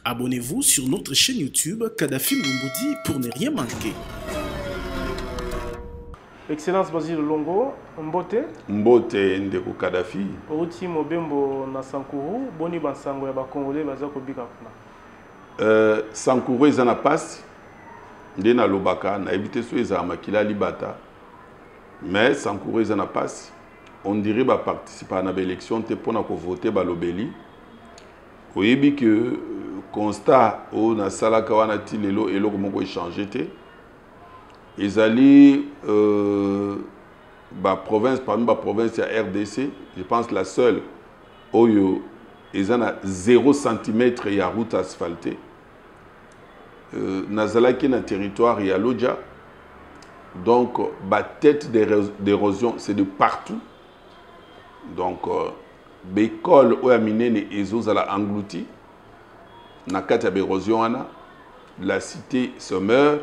Abonnez-vous sur notre chaîne YouTube Kadhafi Moumoudi pour ne rien manquer. Excellence Basile Longo, Mbote. Mbote Ndeko Kadhafi. Outi Mobembo na Sankuru, boni bansango ya bakongolais baza kobika kuna. Sankuru ezana passe. Nde na lobaka na éviter so eza makila libata. Mais Sankuru ezana passe. On dirait ba participer à l'élection te pona ko voter ba lobeli. Oyebi que constat o na salaka wana ti lelo eloko moko échanger te. Ezali province parmi la province ya RDC, je pense la seule oyo ezana 0 cm ya route asphaltée. Nazalaki na territoire ya Lodja. Donc ba tête d'érosion c'est de partout. Donc l'école oyo minene ezozala englouti na kati ya érosion wana, la cité se meurt.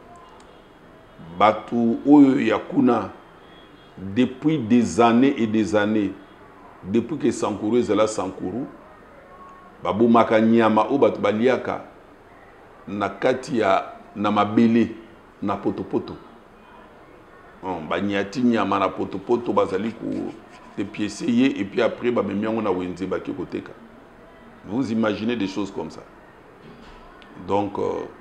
Batu oyo yakuna depuis des années et des années, depuis que Sankuru ezala Sankuru, babu makanyama o batu baliaka na kati ya na mabele na potopoto. Banyati nyama na potopoto bazali ku te piécer et puis après ba memiango na wenze baki koteka. Vous imaginez des choses comme ça. Donc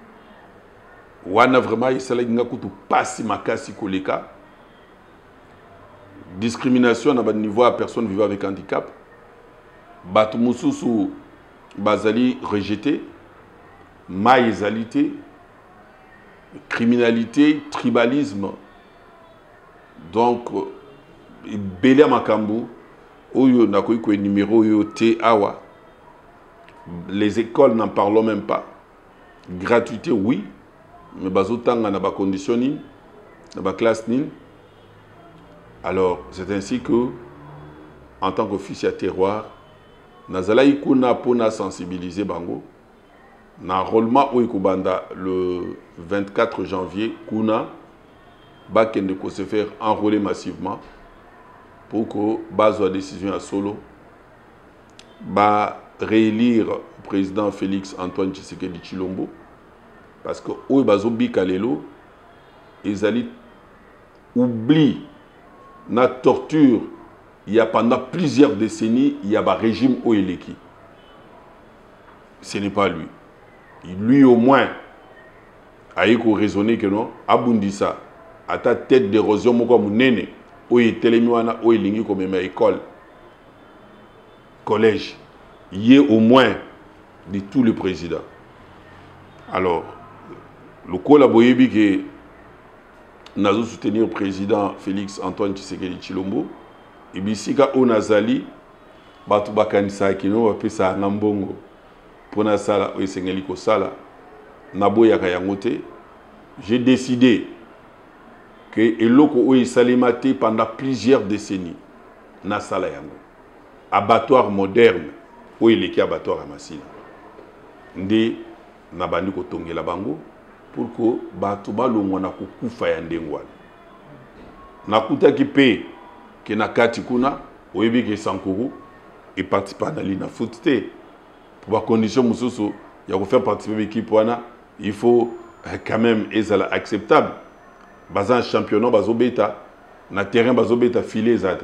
wana vraiment isala nga kutu pasi makasi koleka. Discrimination na ba niveau à personnes vivant avec handicap. Batu mususu bazali rejeté, maïsalité, criminalité, tribalisme. Donc belé makambu oyo nakoyi ko numéro yo te awa. Les écoles n'en parlons même pas. Gratuité oui, mais bazotanga na ba conditioning, na ba classe nin. Alors, c'est ainsi que, en tant qu'officier à terroir, nazala ikuna pona sensibiliser bango. Na enrôlement au Ikubanda le 24 janvier, kuna bakende ko se faire enrôler massivement pour que bazo décision à solo ba réélire le président Félix Antoine Tshisekedi Tshilombo. Parce que eux bazobi kalelo ils allaient oublier la torture. Il y a pendant plusieurs décennies il y a un régime Oeleki. Ce n'est pas lui. Lui au moins a raisonné que non abundisa à ta tête d'érosion moko munene oye telemiwana oyelingi comme ma école collège y est au moins de tous les présidents. Alors le collaborateur que nous avons soutenu le président Félix Antoine Tshisekedi Tshilombo et bisika onazali batu bakanisa kino bapesa ngambongo pona sala oyesengeli ko sala naboyaka yango te. J'ai décidé que eloko oyo salimate pendant plusieurs décennies na sala yango abattoir moderne oyo eleki abattoir ya masina nde nabandi kotongela bango pour que batu balongwa na kokufa ya ndengwana. Nakutaki pe ke na kati kuna oyebi ke Sankuru et participa na lina foot te pour ba condition mususu ya ko faire participer l'équipe wana il faut quand même ezala acceptable. Bazan championnat bazobeta na terrain bazobeta filet ezate.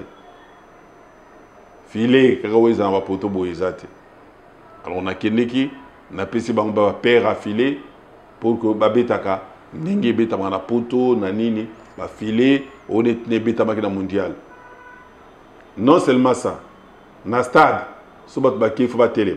Filet kaka weza na poto bo ezate. Alors on a kendeki na pesi bango ba père affilé pour que babetaka ndenge beta na poto na nini ba filet on est ne beta makina mondial. Non seulement ça, na stade so bat ba ki faut ba télé.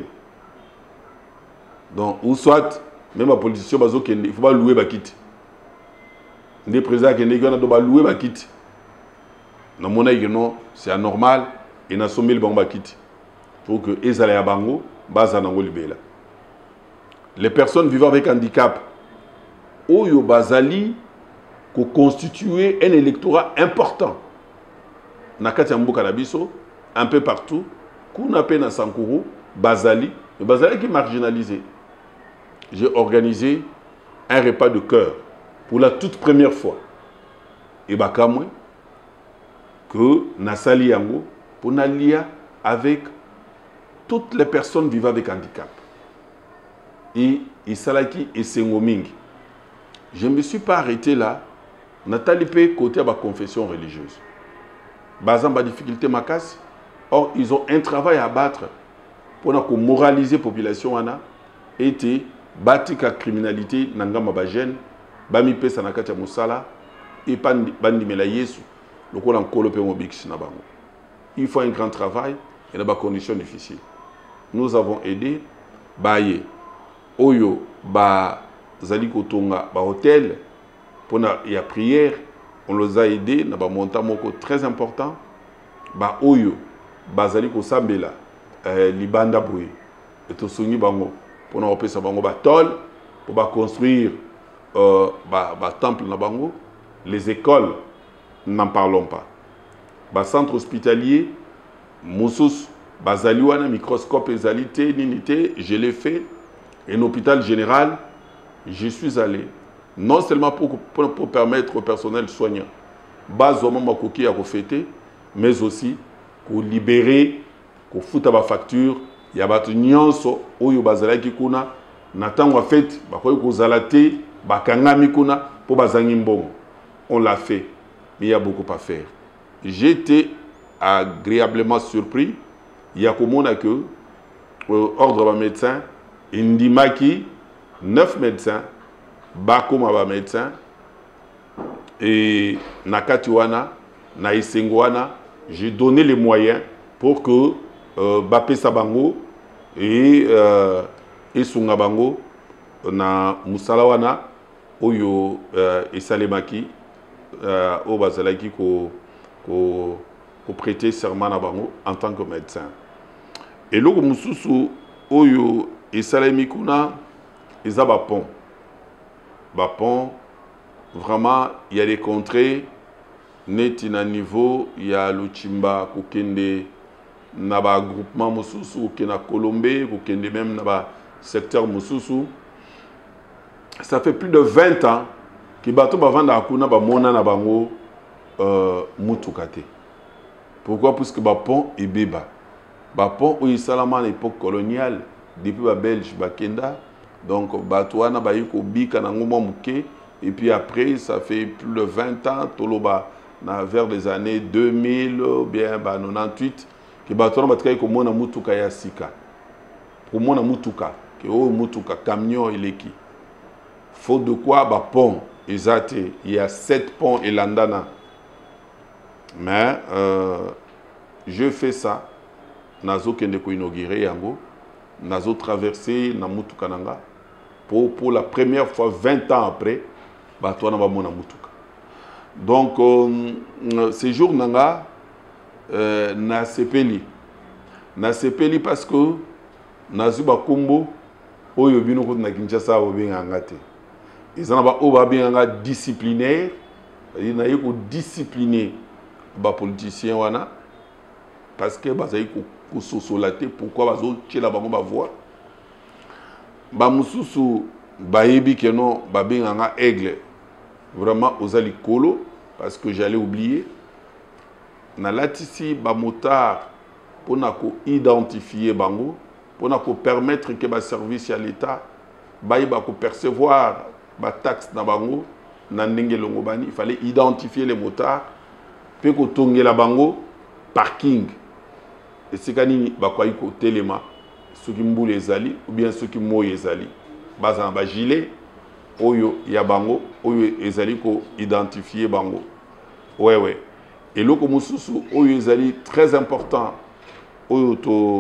Donc ou soit même la politicien bazo kende il faut pas louer ba kit. Les présidents qui ont doit louer ba kit. Na mona non, c'est anormal et na sommet le bon ba kit pour que ezala ya bango baza nango libela. Les personnes vivant avec handicap oyo bazali ko constituer un électorat important na kati ya mboka na biso un peu partout kuna pe na Sankuru bazali mais bazali qui marginalisé. J'ai organisé un repas de cœur pour la toute première fois. Et bakamwe que nasali yango pour nalia avec toutes les personnes vivant avec handicap. et Salaki et Sengomingi. Je ne me suis pas arrêté là. Nathalie P côté de la confession religieuse. Bazan ba difficulté makas. Or ils ont un travail à battre pour moraliser la population wana et bâtir la criminalité nangama ba jeune bami pesa na kati ya musala et bandi mela yesu lokola nkolo pe mobix na bango. Il faut un grand travail et des conditions difficiles. Nous avons aidé baye oyo ba zali kotonga ba hôtel pour la prière, on les a aidés na ba montant moko très important ba oyo ba zali ko sambela libanda boye et to songi bango pour na opesa bango ba tol pour ba construire ba temple na bango, les écoles n'en parlons pas. Ba centre hospitalier Moussous bazali wana microscope ezalité ninité, je l'ai fait. Un hôpital général, je suis allé, non seulement pour permettre au personnel soignant, mais aussi pour libérer, pour foutre la facture, il y a des nyonso, oyo bazala ki kuna, natango fait, bakoy ko zalate, bakangami kuna, pour bazangi mbongo. On l'a fait, mais il y a beaucoup à faire. J'ai été agréablement surpris. Il y a comme on a que, ordre de médecin, Indimaki, 9 médecins, Bakoma ba médecin, et Nakatiwana, Naïsengwana, j'ai donné les moyens pour que Bapé Sabango et Sungabango, na Musalawana, Oyo et Salemaki, au Bazalaki, ko prêter serment à Bango en tant que médecin. Et là, Moussousou, Oyo et Salemikuna, ils ont un pont. Vraiment, il y a des contrées, net à niveau, il y a le Chimba, Kokende, Naba groupement Moussousou, Kena Colombé, Kokende même Naba secteur Moussousou. Ça fait plus de 20 ans que bateau ba vanda akuna ba mona na bango mutukate. Pourquoi? Parce que le pont est béba. Le pont où il est à l'époque coloniale, depuis le Belge, Bakenda. Donc, Batouana, Bayiko, Bika, et puis après, ça fait plus de 20 ans, Toloba, vers les années 2000, bien 98, que Batouana, Batouana, Mona Mutuka Yasika. Pour Mona Mutuka, que oh Mutuka, camion et l'équipe. Faute de quoi, le pont, il y a 7 ponts et l'andana. Mais je fais ça. Nazo kende ko inauguré yango. Nazo traversé na mutuka nanga. Pour la première fois 20 ans après, bato na ba mona mutuka. Donc ces jours nanga na sepeli. Na sepeli parce que nazu ba kombo oyo bino ko na Kinshasa obenga ngate. Ils en ba oba benga disciplinaire. Il na yiko discipliner ba politicien wana parce que bazayi ko sosolaté pourquoi bazo tchela bango ba voix ba mususu bayebi que non ba benganga aigle vraiment ozali kolo parce que j'allais oublier na latisi ba motard pour na ko identifier bango pour na ko permettre que ba service à l'état ba ko percevoir ba taxe na bango na ndenge longo bani il fallait identifier les motards pe ko tongela bango parking et c'est kanini bakwai ko telema soki mbule ezali ou bien soki moye ezali bazan ba gilet oyo ya bango oyo ezali ko identifier bango ouais et loko mususu oyo ezali très important oyo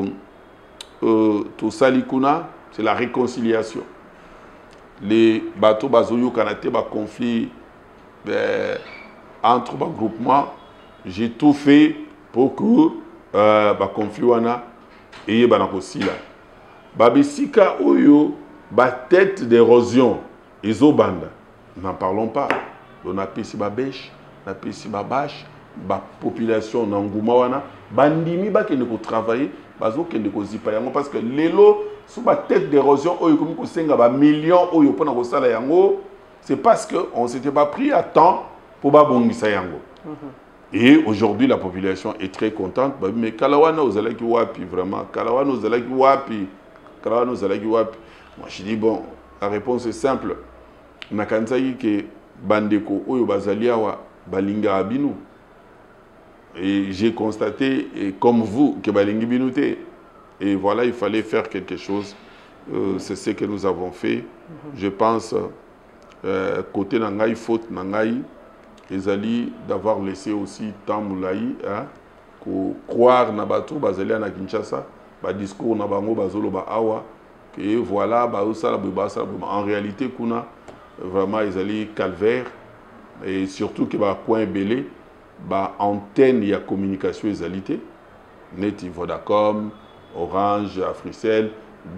to salikuna c'est la réconciliation. Les bateaux bazoyo kanate ba conflit entre ba groupements. J'ai tout fait pour que ba conflit wana eye banakosila. Babisika oyo ba tête d'érosion ezobanda. N'en parlons pas. On a pisi ba bêche, on a pisi ba bâche, ba population nanguma wana bandimi ba kende ko travailler, bazo kende ko zipa yango parce que lelo sous ma tête d'érosion oyo komi ko senga ba millions oyo pona ko sala yango, c'est parce que on s'était pas pris à temps pour ba bongisa yango. Et aujourd'hui, la population est très contente. Mais Kalawana Ozalaki Wapi, vraiment. Kalawana Ozalaki Wapi. Kalawana Ozalaki Wapi. Moi, je dis, bon, la réponse est simple. Nakanzai que Bandeko Oyo Bazaliawa Balinga Abinu. Et j'ai constaté, et comme vous, que Balingi Binouté. Et voilà, il fallait faire quelque chose. C'est ce que nous avons fait. Je pense, côté Nangaï, faute Nangaï, Ezali d'avoir laissé aussi Tamboulaï, croire Nabatou, Bazalia na Kinshasa, discours Nabango, Bazolo, Awa. Et voilà, en réalité, kuna vraiment Ezali calvaire. Et surtout que coin belé, antenne, il y a communication Ezalité. Net Vodacom, Orange, Africell,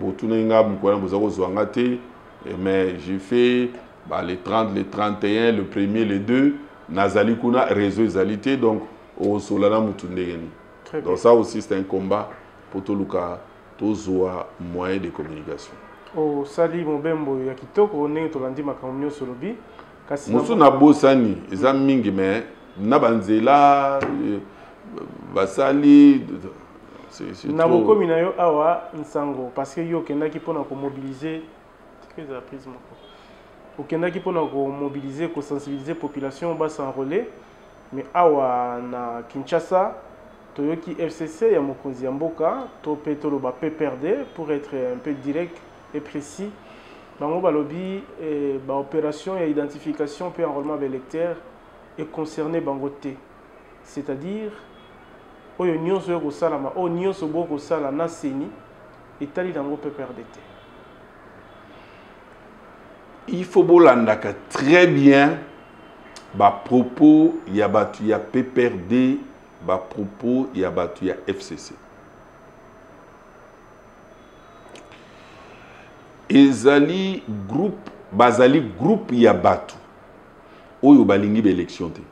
mais j'ai fait les 30, les 31, le premier, les 2, Nazali Kuna, réseau Ezalité, donc au Solana Mutundegeni. Donc ça aussi c'est un combat pour tout le cas, tous les moyens de communication. Au Sali Mobembo, Yakitoko, on est au lundi Makamio Solobi. Mousou Nabo Sani, ils ont mingi, mais Nabanzela, Basali. Naboko Minayo Awa Nsango, parce que yo kendaki pona ko mobiliser, que la prise moko. Au kendaki pona ko mobiliser, ko sensibiliser population bas s'enrôler, mais Awa na Kinshasa, Toyoki FCC ya mokonzi ya mboka, to petolo ba PPRD pour être un peu direct et précis. Bango balobi ba opération et identification puis enrôlement des électeurs est concerné bangoté. C'est-à-dire oyo nyonso yo kosalama oyo nyonso bo kosala na seni etali dango PPRD. Il faut bolandaka très bien propos ya batu ya PPRD, propos ya batu ya FCC. Ezali groupe bazali groupe ya batu oyo balingi ba élection te.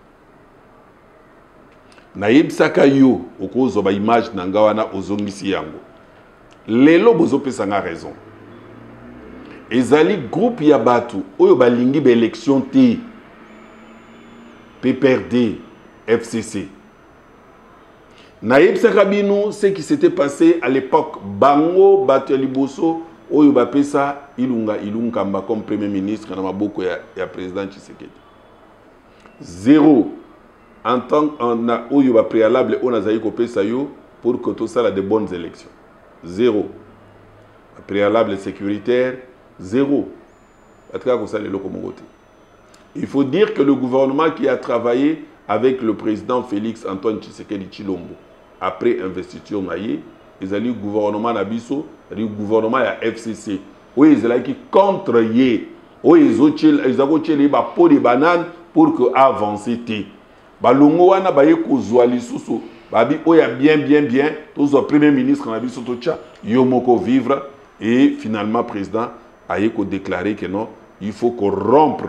Nayebisaka yo okozo ba image na ngawana ozongisi yango. Lelo bozo pesanga raison. Ezali groupe ya batu oyo balingi ba élection te. PPRD, FCC. Nayebisaka bino ce qui s'était passé à l'époque bango batu ya liboso oyo ba pesa ilungamba comme premier ministre na maboko ya président Tshisekedi. Zéro. En tant qu'on a préalable, on a pour que tout ça ait de bonnes élections. Zéro. Préalable sécuritaire, zéro. Il faut dire que le gouvernement qui a travaillé avec le président Félix Antoine Tshisekedi Chilombo, après investiture naïe, ils ont dit gouvernement Nabiso, le gouvernement à FCC. Oui, ils ont dit contre Yé. Oui, ils ont dit pot de bananes pour que avancer. Balongo wana baye kozwa lisusu babi oya bien tous le premier ministre na biso tocha yomoko vivre et finalement président aye ko déclarer que non il faut qu'on rompre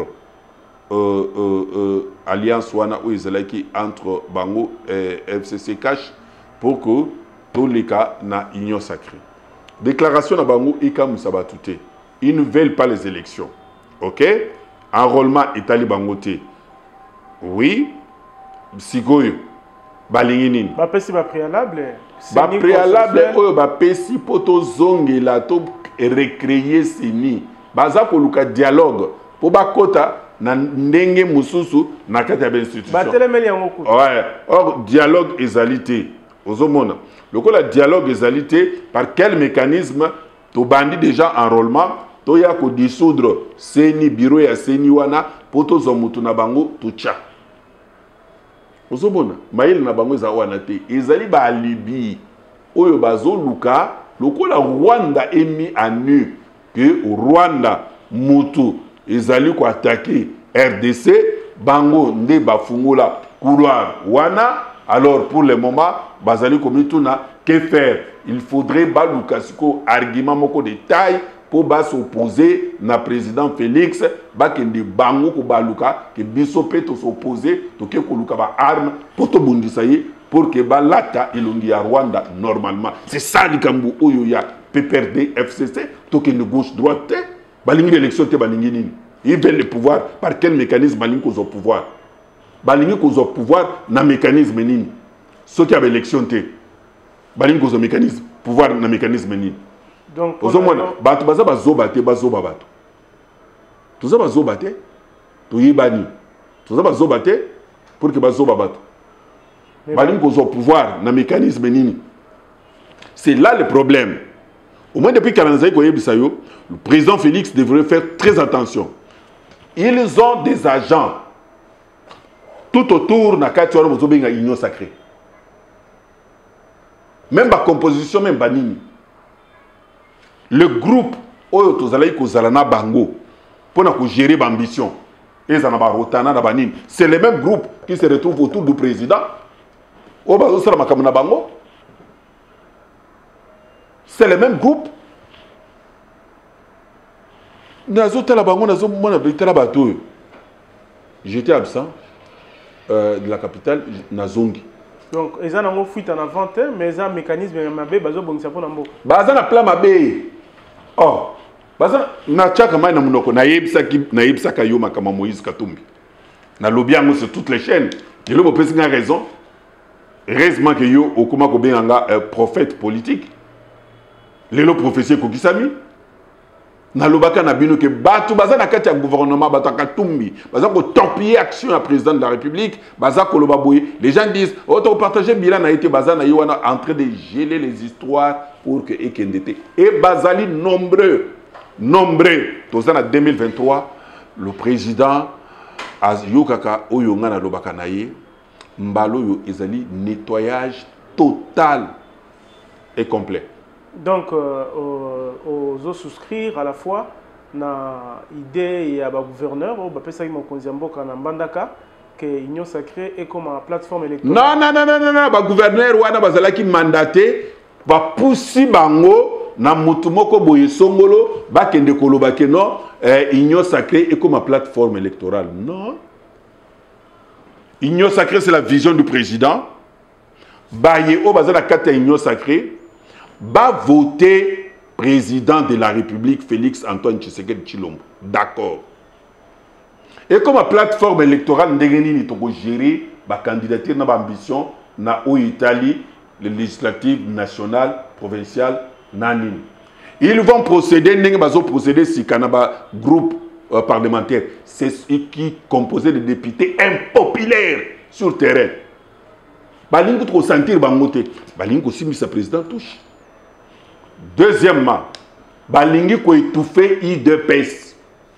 alliance wana ou ezalaki entre bango FCC cash pour que tous les cas na union sacrée. Déclaration na bango ika musabatute. Ils ne veulent pas les élections. OK? Enrôlement etali bangote. Oui. Sigoyo balingi nini bapesi ba préalable oyo bapesi poto zongela to recréer sini baza koluka dialogue po bakota na ndenge mususu na kati ya institution batelemeli yango kutu. Ouais, or dialogue ezalité ozomona lokola dialogue ezalité par quel mécanisme to bandi déjà enrôlement to ya ko dissoudre seni bureau ya seni wana poto zo mutu na bango to tcha. Ozobona mail na bango za wana te ezali ba alibi oyo bazo luka lokola Rwanda emi à nu que Rwanda mutu ezali ko attaquer RDC bango nde bafungola couloir wana alors pour le moment bazali komituna que faire il faudrait baluka siko argument moko de taille pour s'opposer na président Félix bakende bango ko baluka ke biso peto s'opposer to ke koluka ba arme pour to bundisa ye pour que balata ilongi ya Rwanda normalement c'est ça likambu oyo ya PPRD FCC to ke gauche droite balingi l'élection te balingi nini ils veulent le pouvoir par quel mécanisme balingi ko pouvoir balingi ko pouvoir na mécanisme nini ce qui a élection te balingi ko mécanisme pouvoir na mécanisme nini Donc, bato baza bazobate bazoba bato. Tout ça bazobate, tout yibani. Tout ça bazobate pour que bazoba bato. Balim kozo pouvoir na mécanisme nini. C'est là le problème. Au moins depuis 40 ans, le président Félix devrait faire très attention. Ils ont des agents tout autour de la union sacrée. Même la composition, même Banini. Le groupe Bango pour gérer l'ambition. C'est le même groupe qui se retrouve autour du président. C'est le même groupe. J'étais absent de la capitale, Nazongi. Donc, ils ont une fuite en avant, mais ils ont un mécanisme qui est un peu Bazana plan mabé. Oh, bazana na chaka mai na munoko na yebisa kayoma kama Moïse Katumbi. Na lobiango sur toutes les chaînes. Je le pense qu'il a raison. Heureusement que yo okuma ko benga prophète politique. Lelo prophétie ko kisami. Na lobaka na bino ke batu bazana kati ya gouvernement batu Katumbi. Bazana ko torpiller action à président de la République, bazana ko loba boye. Les gens disent auto partager bilan a été bazana yoana en train de geler les histoires pour que ekendete. Et bazali nombreux. Dans en 2023, le président Yokaka Oyonga na lobaka na ye mbalo yo ezali nettoyage total et complet. Donc, aux souscrire à la fois na idée et à gouverneur, au bapesa qui m'ont kana mbandaka que l'Union sacrée est comme une plateforme électorale. Non, ba gouverneur wana bazala ki mandaté ba poussi bango na mutumoko boye songolo ba kende koloba ke non Union sacrée est comme une plateforme électorale. Non. Union sacrée c'est la vision du président. Ba ye o bazala kata Union sacrée. Va voter président de la République Félix Antoine Tshisekedi Tshilombo. D'accord. Et comme plateforme électorale, nous devons gérer la candidature, notre ambition, na Italie, les législatives nationales, provinciales, nanin. Ils vont procéder, nous allons procéder si Kanaba groupe parlementaire, c'est ce qui composé de députés impopulaires sur le terrain. Balingo trop sentir bangote, balingo aussi sa président touche. Deuxièmement, balingi ko étouffer IDPS.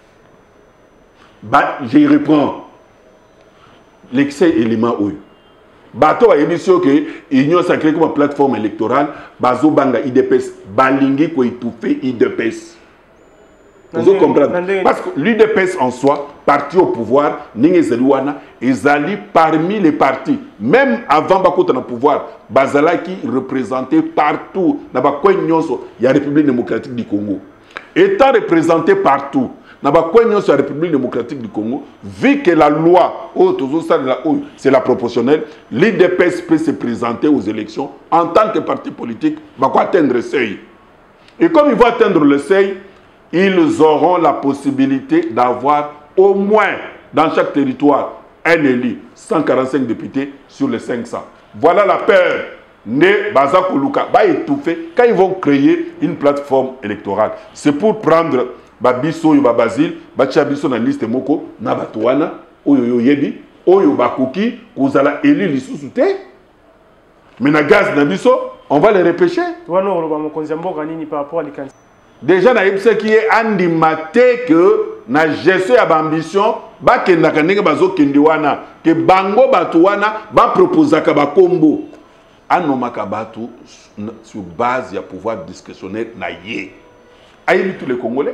Je reprends l'excès élément où. Bato a émission que l'Union sacrée comme plateforme électorale, bazo banga IDPS, balingi ko étouffer IDPS. Vous comprenez? Parce que l'UDPS en soi, parti au pouvoir, ils allaient parmi les partis. Même avant Bakota na pouvoir, Bazala qui représentait partout. Il y a la République démocratique du Congo. Étant représenté partout, la République démocratique du Congo, vu que la loi, c'est la proportionnelle, l'UDPS peut se présenter aux élections en tant que parti politique, va atteindre le seuil. Et comme ils vont atteindre le seuil, ils auront la possibilité d'avoir au moins dans chaque territoire un élu, 145 députés sur les 500. Voilà la peur. Ne Bazakoluka va étouffer quand ils vont créer une plateforme électorale. C'est pour prendre Babiso Yoba Basile, Bachabiso dans la liste Moko, Nabatuana, Oyo Yebi, Oyo Bakuki, Kozala élu l'issoussouté. Mais na gaz Nabiso, on va les repêcher. Par rapport à les candidats. Déjà, ce qui est animaté que na gestion à ambition, ba kenda kanenge bazo kendiwana que bango batuwana ba proposer ka ba combo anomaka batu sur base ya pouvoir discrétionnaire na yé. Aïe tous les Congolais.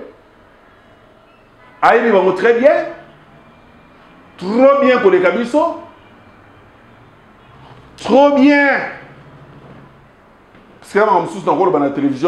Aïe bango très bien. Trop bien pour les Kabiso. Trop bien. Parce que je suis dans la télévision,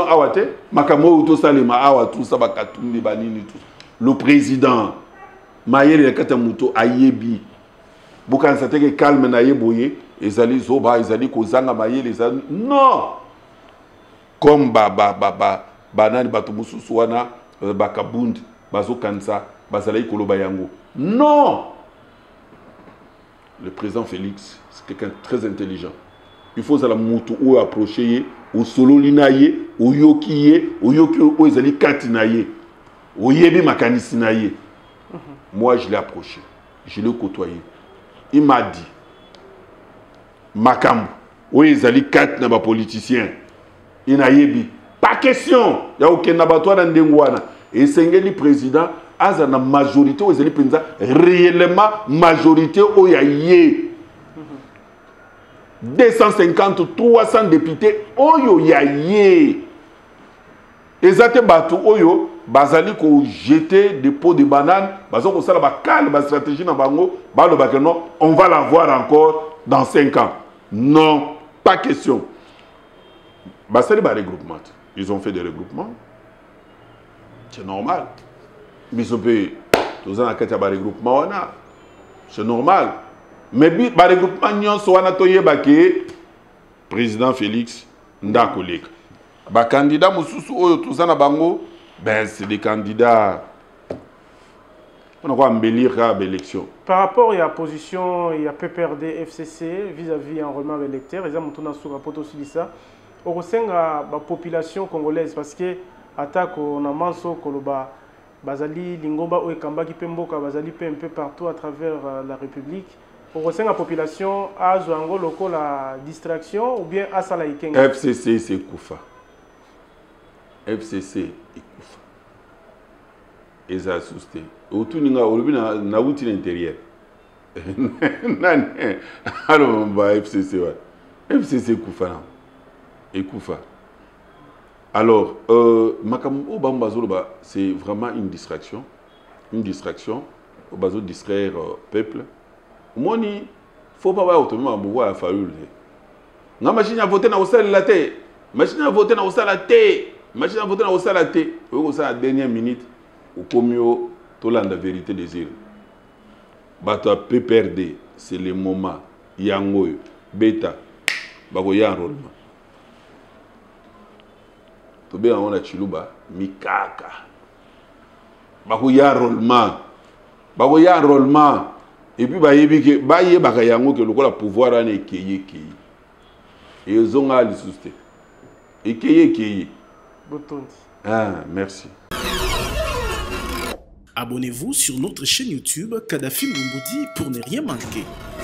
le président, Maïe Katamuto, Ayebi, Boukan Sateke calme na Yeboye, Ezali Zoba, Ezali Kozanga Maïe, les amis. Non! Comme Banani Batumusu Suana, Bakabund, Bazo Kansa, Bazalai Kolobayango. Non! Le président Félix, c'est quelqu'un de très intelligent. il faut que mutu ou approcher ou solo linaye ou yoki ou ezali katinaye ou yebi makanisinaye. Moi je l'ai approché, je l'ai côtoyé. Il m'a dit makambu ou ezali kat na ba politicien inayebi pas question ya aucun nabatwa na ndengwana et sengeli président aza na majorité ou ezali penza réellement majorité o ya ye 250 300 députés oyo ya ye ezate batu oyo bazali ko jeter des pots de banane bazo ko sala ba calme ba stratégie na bango ba lo ba que non on va la voir encore dans 5 ans. Non, pas question. Bah c'est des regroupements. Ils ont fait des regroupements. C'est normal. Mais ils ont fait tous ans à quatre regroupements. C'est normal. Mais les regroupements n'y sont pas président Félix Ndakolek. Les candidats tous ans à Bango, ben c'est des candidats. On va embellir l'élection. Par rapport à la position, il y a PPRD, FCC vis-à-vis enrôlement électeur, ils ont sur rapport aussi de ça. On ressent la population congolaise parce que attaque on a manso koloba bazali lingomba ou kamba qui pemboka bazali un peu partout à travers la République. On ressent la population à Zouango loko la distraction ou bien à Salaïkenga. FCC c'est Koufa. FCC est Koufa. Et ça assusté. Autour de na outil l'intérieur. Alors bah FCC ouais. FCC Koufa. Et Koufa. Alors Makambo Bambazoloba c'est vraiment une distraction. Une distraction. Au bazo distraire peuple. Moi ni faut pas voir autrement à Fayoul. Na machine à voter na osala la té. Machine à voter na osala la té. Machine à voter na osala la té. Au ça dernière minute au comio tout la vérité des îles. Bata PPRD c'est le moment yango beta bako ya enrôlement. To be on a chiluba mikaka. Bako ya enrôlement. Bako ya enrôlement. Et puis bayebi ke baye baka yango ke lokola pouvoir ane ekeye keye. Et ils ont à l'issouster. Ekeye. Ah, merci. Abonnez-vous sur notre chaîne YouTube Kadhafi Moumoudi pour ne rien manquer.